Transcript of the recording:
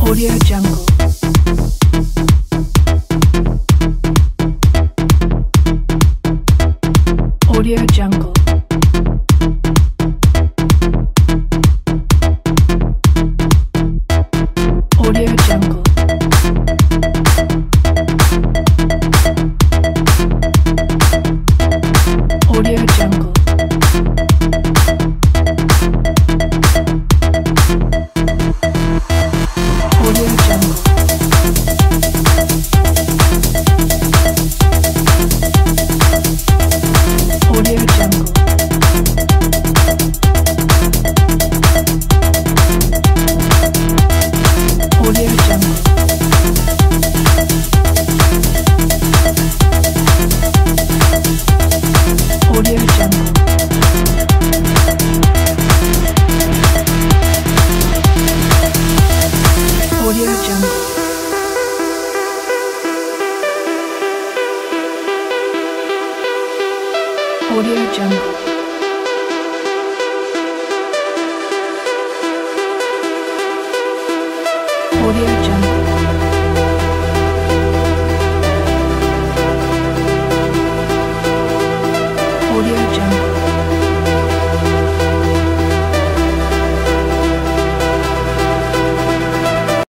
Audio Jungle. Audio Jungle. Audio Jungle. Audio Jungle. Audio Jungle. Audio Jungle. Audio Jungle. Audio Jungle. Audio Jungle. Audio Jungle. Audio Jungle. Audio Jungle.